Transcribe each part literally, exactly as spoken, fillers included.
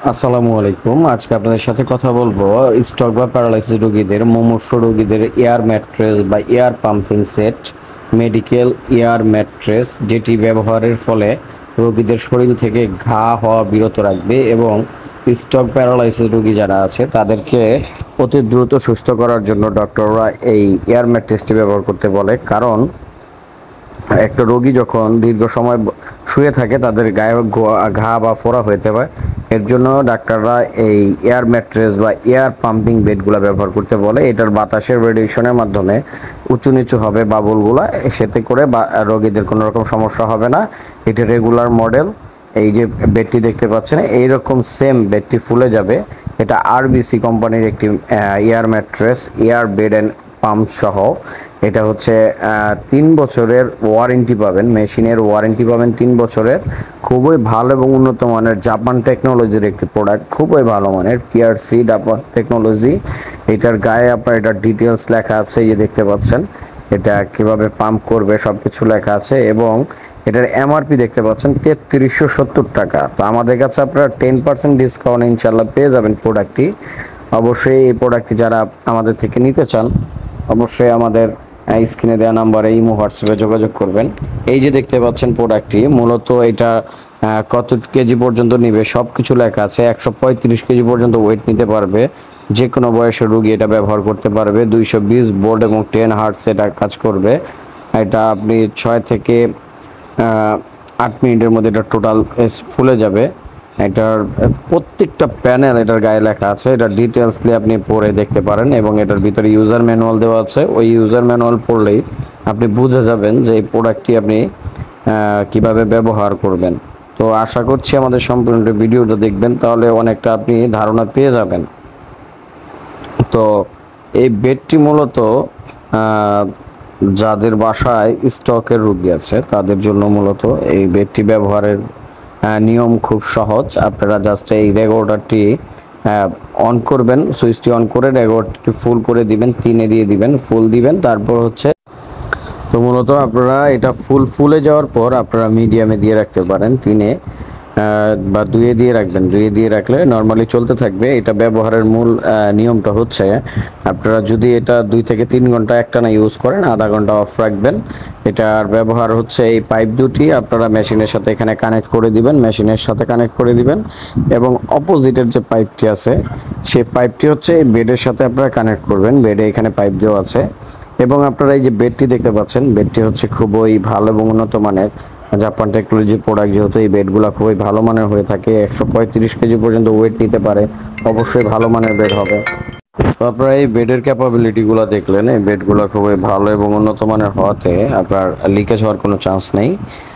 আসসালামু আলাইকুম। আজকে আপনাদের সাথে কথা বলবো স্ট্রোক বা প্যারালাইসিস রোগীদের, মুমূর্ষু রোগীদের এয়ার ম্যাট্রেস বা air pumping set, medical air mattress, যেটি ব্যবহারের ফলে রোগীদের শরীর থেকে ঘা হওয়া বিরত রাখবে এবং স্ট্রোক প্যারালাইসিস রোগী যারা আছে তাদেরকে অতি দ্রুত সুস্থ করার জন্য ডক্টররা এই এয়ার ম্যাট্রেসটি ব্যবহার করতে বলে। কারণ একটা রোগী যখন দীর্ঘ সময় শুয়ে থাকে তাদের গায়ে ঘা বা ফোড়া হতে পারে। এর জন্য ডাক্তাররা এই এয়ার ম্যাট্রেস বা এয়ার পাম্পিং বেডগুলো ব্যবহার করতে বলে। এটার বাতাসের রেডিয়েশনের মাধ্যমে উঁচু নিচু হবে বাবুলগুলা, সেতে করে বা রোগীদের কোনো রকম সমস্যা হবে না। এটা রেগুলার মডেল। এই যে বেডটি দেখতে পাচ্ছেন এইরকম সেম বেডটি ফুলে যাবে। এটা আরবিসি কোম্পানির একটি air mattress, air bed and pump সহ। এটা হচ্ছে তিন বছরের ওয়ারেন্টি পাবেন, মেশিনের ওয়ারেন্টি পাবেন তিন বছরের। খুবই ভালো এবং উন্নত মানের জাপান টেকনোলজির একটি প্রোডাক্ট, খুবই ভালো মানের পিআরসি জাপান টেকনোলজি। এটার গায়ে আপনার এটার ডিটেলস লেখা আছে, এই যে দেখতে পাচ্ছেন এটা কিভাবে পাম্প করবে সব কিছু লেখা আছে। এবং এটার এমআরপি দেখতে পাচ্ছেন তেত্রিশশো সত্তর টাকা। তো আমাদের কাছে আপনারা টেন পার্সেন্ট ডিসকাউন্ট ইনশাল্লাহ পেয়ে যাবেন প্রোডাক্টটি। অবশ্যই এই প্রোডাক্টটি যারা আমাদের থেকে নিতে চান অবশ্যই আমাদের স্ক্রিনে দেওয়া নাম্বারে ইমো হোয়াটসঅ্যাপে যোগাযোগ করবেন। এই যে দেখতে পাচ্ছেন প্রোডাক্টটি, মূলত এটা কত কেজি পর্যন্ত নিবে সব কিছু লেখা আছে। একশো পঁয়ত্রিশ কেজি পর্যন্ত ওয়েট নিতে পারবে, যে কোনো বয়সের রোগী এটা ব্যবহার করতে পারবে। দুইশো বিশ ভোল্ট এবং টেন হার্টস এটা কাজ করবে। এটা আপনি ছয় থেকে আট মিনিটের মধ্যে এটা টোটাল ফুলে যাবে। এটার প্রত্যেকটা প্যানেল এটার গায়ে লেখা আছে, এটা ডিটেলসলি আপনি পড়ে দেখতে পারেন। এবং এটার ভিতরে ইউজার ম্যানুয়াল দেওয়া আছে, ওই ইউজার ম্যানুয়াল পড়লেই আপনি বুঝে যাবেন যে এই প্রোডাক্টটি আপনি কিভাবে ব্যবহার করবেন। তো আশা করছি আমাদের সম্পূর্ণ ভিডিওটা দেখবেন, তাহলে অনেকটা আপনি ধারণা পেয়ে যাবেন। তো এই বেডটি মূলত যাদের বাসায় স্ট্রোকের রোগী আছে তাদের জন্য মূলত এই বেডটি ব্যবহারের নিয়ম খুব সহজ। আপনারা জাস্ট এই রেগুলেটরটি অন করবেন, সুইচটি অন করে রেগুলেটরটি ফুল করে দিবেন, তিনে দিয়ে দিবেন, ফুল দিবেন। তারপর হচ্ছে তো মূলত আপনারা এটা ফুল ফুলে যাওয়ার পর আপনারা মিডিয়ামে দিয়ে রাখতে পারেন, তিনে বা দুয়ে দিয়ে রাখবেন। দুয়ে দিয়ে রাখলে নর্মালি চলতে থাকবে। এটা ব্যবহারের মূল নিয়মটা হচ্ছে আপনারা যদি এটা দুই থেকে তিন ঘন্টা একটানা ইউজ করেন, আধা ঘন্টা অফ রাখবেন। এটার ব্যবহার হচ্ছে এই পাইপ দুটি আপনারা মেশিনের সাথে এখানে কানেক্ট করে দিবেন, মেশিনের সাথে কানেক্ট করে দিবেন। এবং অপোজিটের যে পাইপটি আছে সেই পাইপটি হচ্ছে এই বেডের সাথে আপনারা কানেক্ট করবেন। বেডে এখানে পাইপ দেওয়া আছে। এবং আপনারা এই যে বেডটি দেখতে পাচ্ছেন, বেডটি হচ্ছে খুবই ভালো এবং উন্নত মানের জাপান টেকনোলজি প্রোডাক্ট। যেহেতু এই বেডগুলো খুবই ভালো মানের হয়ে থাকে, একশো পঁয়ত্রিশ কেজি পর্যন্ত ওয়েট নিতে পারে, অবশ্যই ভালো মানের বেড হবে। তো আপনারা এই বেডের ক্যাপাবিলিটিগুলো দেখলেন, এই বেডগুলো খুবই ভালো এবং উন্নত মানের হওয়াতে আপনার লিকেজ হওয়ার কোনো চান্স নেই।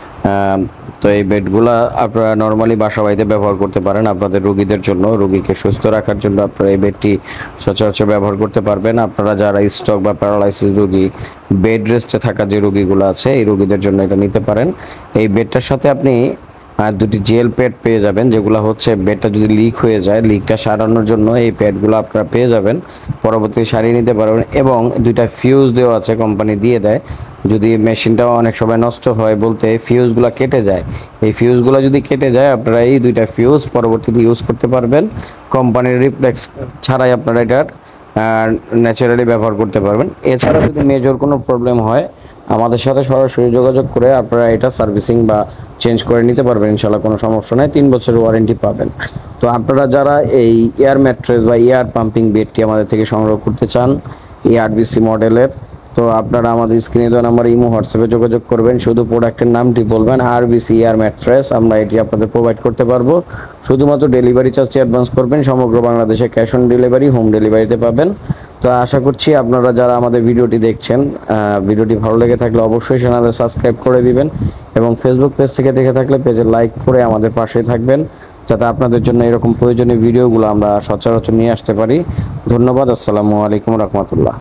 তো এই বেডগুলা আপনারা নর্মালি বাসা বাড়িতে ব্যবহার করতে পারেন আপনাদের রোগীদের জন্য, রোগীকে সুস্থ রাখার জন্য আপনারা এই বেডটি সচরাচর ব্যবহার করতে পারবেন। আপনারা যারা স্ট্রোক বা প্যারালাইসিস রোগী, বেড রেস্টে থাকা যে রোগীগুলো আছে এই রোগীদের জন্য এটা নিতে পারেন। এই বেডটার সাথে আপনি আর দুটি জেল প্যাড পেয়ে যাবেন, যেগুলো হচ্ছে বেডটা যদি লিক হয়ে যায় লিকটা সারানোর জন্য এই প্যাডগুলো আপনারা পেয়ে যাবেন, পরবর্তী সারিয়ে নিতে পারবেন। এবং দুইটা ফিউজ দেওয়া আছে, কোম্পানি দিয়ে দেয়। যদি মেশিনটা অনেক সময় নষ্ট হয় বলতে ফিউজগুলো কেটে যায়, এই ফিউজগুলো যদি কেটে যায় আপনারা এই দুইটা ফিউজ পরবর্তীতে ইউজ করতে পারবেন। কোম্পানির রিপ্লেক্স ছাড়াই আপনারা এটার ন্যাচারালি ব্যবহার করতে পারবেন। এছাড়া যদি মেজর কোনো প্রবলেম হয় আমাদের সাথে সরাসরি যোগাযোগ করে আপনারা এটা সার্ভিসিং বা চেঞ্জ করে নিতে পারবেন, ইনশাল্লাহ কোনো সমস্যা নেই, তিন বছরের ওয়ারেন্টি পাবেন। তো আপনারা যারা এই এয়ার ম্যাট্রেস বা এয়ার পাম্পিং বেডটি আমাদের থেকে সংগ্রহ করতে চান এই আরবিসি মডেলের, তো আপনারা আমাদের স্ক্রিনে দেওয়া নাম্বার ইমো হোয়াটসঅ্যাপে যোগাযোগ করবেন। শুধু প্রোডাক্টের নামটি বলবেন আরবিসি এয়ার ম্যাট্রেস, আমরা এটি আপনাদের প্রোভাইড করতে পারবো। শুধুমাত্র ডেলিভারি চার্জটি অ্যাডভান্স করবেন, সমগ্র বাংলাদেশে ক্যাশ অন ডেলিভারি, হোম ডেলিভারিতে পাবেন। তো আশা করছি আপনারা যারা আমাদের ভিডিওটি দেখছেন, ভিডিওটি ভালো লেগে থাকলে অবশ্যই চ্যানেলে সাবস্ক্রাইব করে দিবেন এবং ফেসবুক পেজ থেকে দেখে থাকলে পেজে লাইক করে আমাদের পাশেই থাকবেন, যাতে আপনাদের জন্য এরকম প্রয়োজনীয় ভিডিওগুলো আমরা সচরাচর নিয়ে আসতে পারি। ধন্যবাদ। আসসালামু আলাইকুম রহমতুল্লাহ।